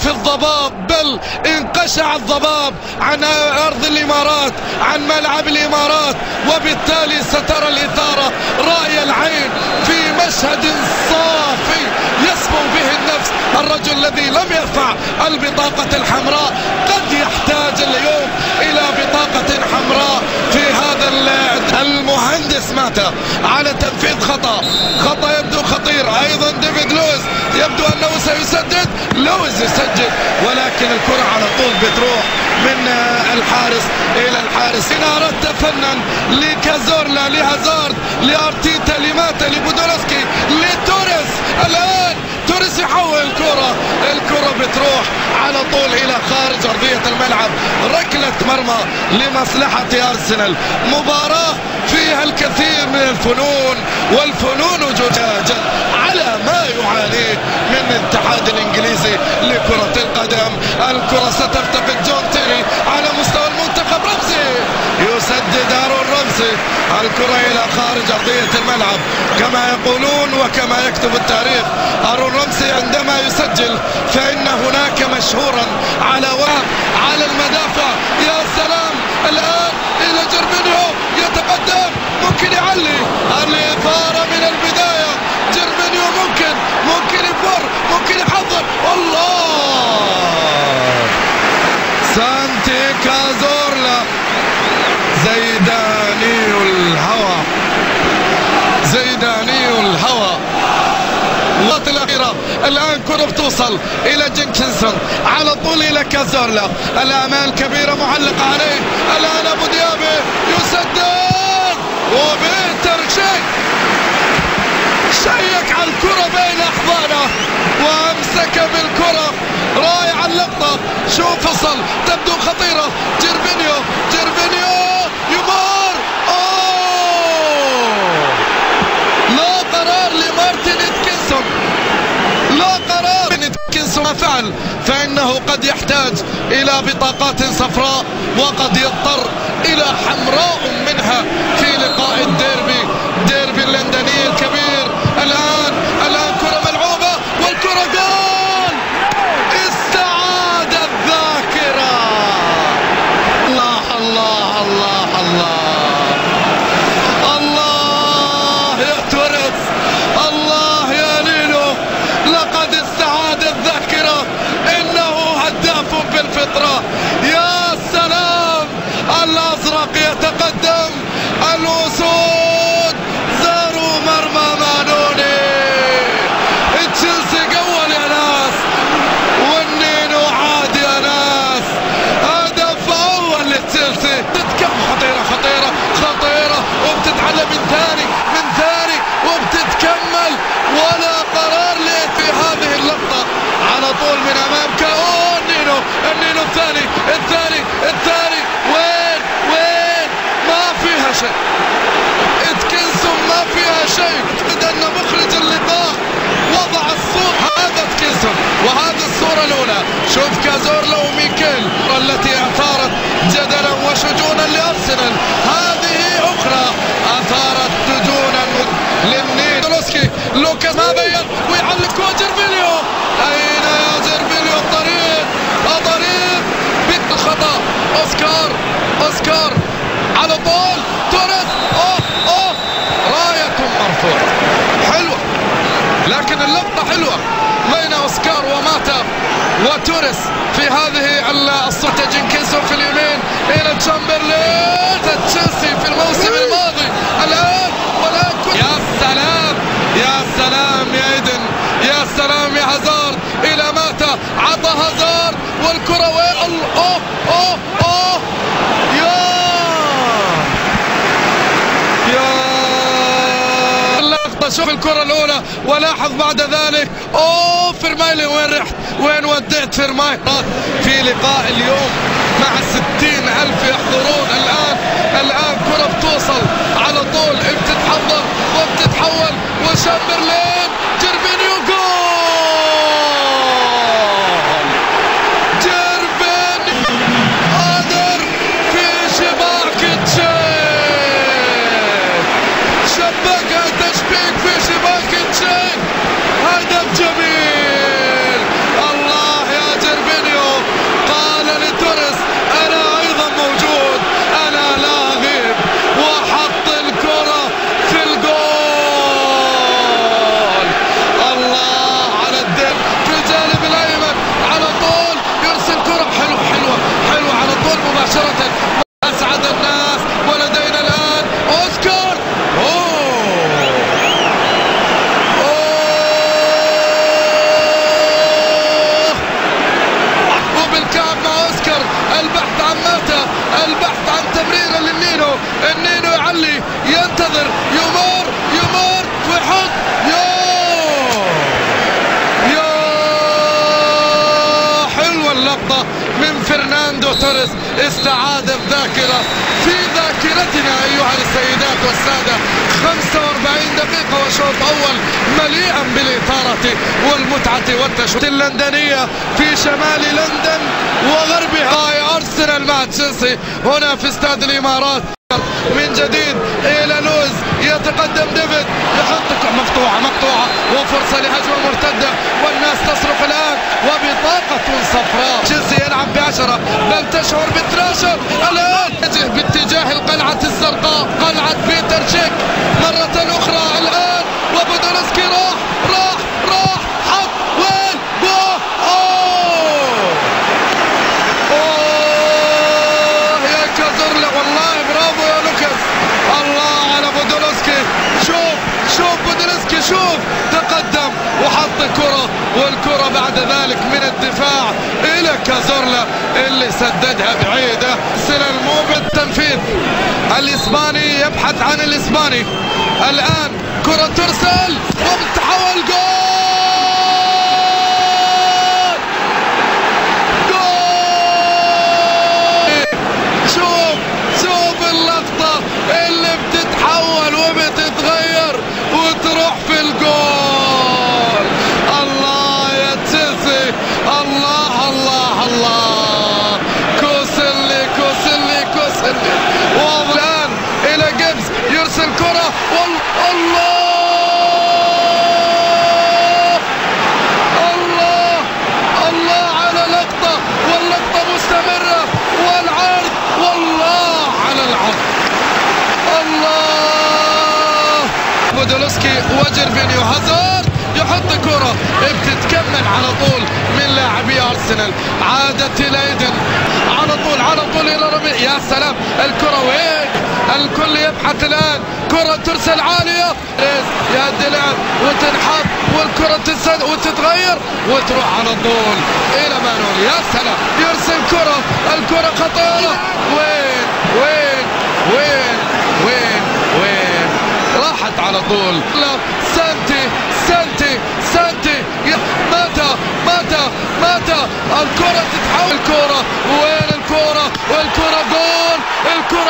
في الضباب، بل انقشع الضباب عن أرض الإمارات، عن ملعب الإمارات، وبالتالي سترى الإثارة رأي العين في مشهد صافي يسمو به النفس. الرجل الذي لم يرفع البطاقة الحمراء قد يحتاج اليوم إلى بطاقة حمراء في هذا المهندس مات على تنفيذ خطأ يبدو خطير. أيضا ديفيد لويس يبدو أنه سيسدد، لويس يسجل، ولكن الكرة على طول بتروح من الحارس إلى الحارس. إن أردت فنا لكازورلا، لهازارد، لأرتيتا، لماتا، لبودولسكي، لتوريس، الآن توريس يحول الكرة بتروح على طول إلى خارج أرضية الملعب. ركلة مرمى لمصلحة أرسنال. مباراة فيها الكثير من الفنون، والفنون جداجا على ما يعانيه من الاتحاد الإنجليزي لكرة القدم. الكرة ستفتقد جون تيري على مستوى المنتخب. رمزي يسدد، هارون رمزي، الكرة إلى خارج أرضية الملعب كما يقولون وكما يكتب التاريخ. هارون رمزي عندما يسجل فإن هناك مشهورا على المدافع. يا سلام، الآن إلى جيرمينيو، يتقدم، ممكن يعلي الإثارة من البداية. جيرمينيو ممكن يفر، ممكن يحضر. الله، سانتي كازورلا، زيداني الهوى. اللقطة الأخيرة الآن كرة بتوصل إلى جينكنسون، على طول إلى كازورلا، الآمال كبيرة معلقة عليه. الآن أبو ديابي يسدد، وبيتر شيك على الكرة بين أحضانه وأمسك بالكرة. رائع اللقطة، شوف فصل، تبدو خطيرة. جيرمينيو يمر، لا قرار لمارتن إتكنسون، لا قرار من إتكنسون. ما فعل فإنه قد يحتاج إلى بطاقات صفراء، وقد يضطر إلى حمراء منها في لقاء الديربي اللندني الكبير. الآن كرة ملعوبة، والكرة جول، استعاد الذاكرة. الله الله الله الله الله يا توريس، الله يا ليلو، لقد استعاد الذاكرة. إنه هداف بالفطرة. يا سلام، الأزرق يتقدم، الأسود زاروا مرمى مانوني. تشيلسي قول يا ناس، والنينو عاد يا ناس. هدف أول لتشيلسي، تتكم خطيرة، وبتتعلى من ثاني وبتتكمل، ولا قرار ليه في هذه اللقطة. على طول من أمامك، النينو الثاني، وين ما فيها شيء. اتكنسون ما فيها شيء. أن مخرج اللقاء وضع الصورة، هذا اتكنسون، وهذه الصورة الأولى. شوف كازورلا وميكيل التي أثارت جدلا وشجونا لأرسنال. هذه أخرى أثارت دجونا للنيل. لوكاس ما بين ويعلق جيرمينيو. أين يا جيرمينيو؟ الطريق بالخطأ. أوسكار على طول. توريس، راية مرفوعة حلوة، لكن اللقطة حلوة بين أوسكار وماتا وتوريس في هذه الصورة. جينكنسون في اليمين إلى تشامبرلين. تشيلسي في الموسم الماضي الآن، ولكن يا سلام يا إيدن، يا سلام يا هازارد، إلى ماتا، عطى هازارد، والكرة وين؟ اللقطة، شوف الكرة الأولى، ولاحظ بعد ذلك فيرمايلي، وين وديت فيرمايلي في لقاء اليوم مع 60,000 يحضرون. الآن كرة بتوصل على طول، بتتحضر وبتتحول، وشامبرلين، جيرمينيو، جول. جيرمينيو قادر في شباك تشيك، شبكها تشبيك في شباك تشيك. هدف جميل. الله يا جيرمينيو. النينو يعلي ينتظر يمر ويحط حلوة اللقطة من فرناندو توريس. استعاد الذاكرة في ذاكرتنا أيها السيدات والسادة. 45 دقيقة وشوط أول مليئا بالإثارة والمتعة والتشويق. اللندنية في شمال لندن وغربها. أرسنال مع تشيلسي هنا في استاد الإمارات. من جديد إلى لوز، يتقدم ديفيد، يحط مقطوعة وفرصة لهجمة مرتدة والناس تصرخ الآن وبطاقة صفراء. تشيلسي يلعب ب10 بل تشعر بالتراشق الآن باتجاه القلعة الزرقاء، قلعة بيتر تشيك مرة أخرى الآن. وبودولسكي راح حط وين جول. يا كازورلا والله برافو يا لوكاس. الله على بودولسكي. شوف بودولسكي، شوف تقدم وحط كرة، والكرة بعد ذلك من الدفاع إلى كازورلا اللي سددها بعيدة. مو بالتنفيذ. الإسباني يبحث عن الإسباني الآن. كرة ترسل وبتحول جول. شوف اللقطة اللي بتتحول وبتتغير وتروح في الجول. الله يا تشيلسي، الله كوسلي. والآن إلى جيبس، يرسل كرة الله على لقطة، واللقطة مستمرة والعرض، والله على العرض. الله بودولسكي وجيرفينيو. هازارد يحط كرة بتتكمل على طول من لاعبي أرسنال. عادت إلى إيدن على طول إلى رمي. يا سلام الكرة وين؟ الكل يبحث الآن. كرة ترسل عالية، يهدي لعب وتنحط والكرة تسد وتتغير وتروح على طول إلى مانولي. يا سلام يرسل كرة، الكرة خطيرة. وين راحت على طول. سانتي مات. الكرة تتحول. الكرة وين؟ والكرة جول. الكرة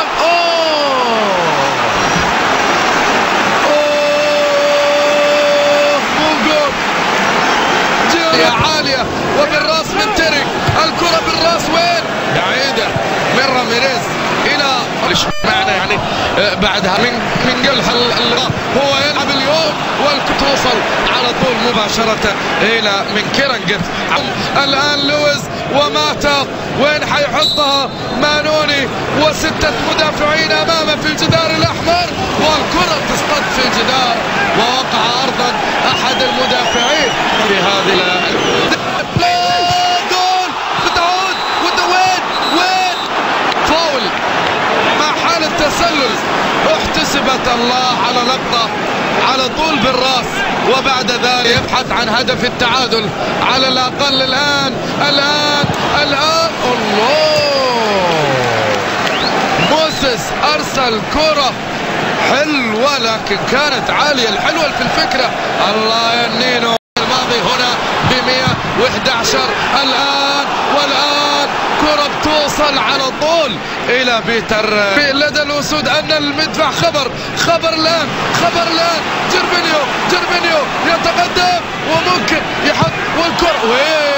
مو جول. جولة عالية وبالراس من تيري. الكرة بالراس وين؟ بعيدة من راميريز إلى معنى يعني بعدها من قلح هو يلعب اليوم توصل على طول مباشرة إلى من كيرنجت. الآن لويز وماتا وين حيحطها؟ مانوني وستة مدافعين أمامه في الجدار الأحمر، والكرة تصطد في الجدار ووقع أرضا أحد المدافعين في هذه جول. بتعود وين فاول مع حالة تسلل احتسبت. الله على لقطة على طول بالراس، وبعد ذلك يبحث عن هدف التعادل على الأقل. الآن الله موسيس أرسل كرة حلوة لكن كانت عالية. الحلوة في الفكرة. الله يا نينو. الماضي هنا ب111 والآن كرة بتوصل على طول إلى بيتر لدى الأسود أن المدفع خبر الآن جيرفينيو يتقدم وممكن يحط والكرة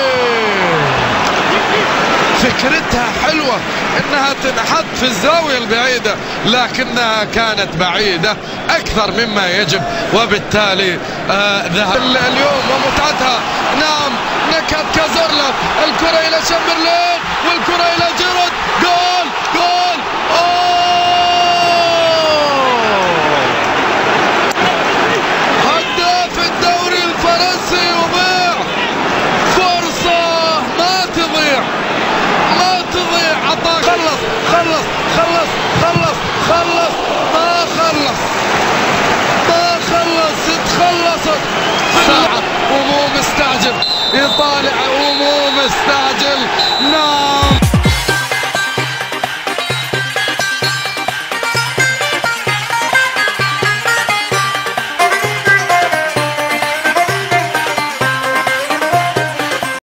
فكرتها حلوة انها تنحط في الزاوية البعيدة لكنها كانت بعيدة اكثر مما يجب، وبالتالي ذهب اليوم ومتعتها. نعم نكهة كازورلا. الكرة الى شامبرلين والكرة الى جيرود. جول هداف الدوري الفرنسي يضيع فرصة ما تضيع. عطاك خلص اتخلصت ساعة ومو مستعجل يطالع ومو مستعجل.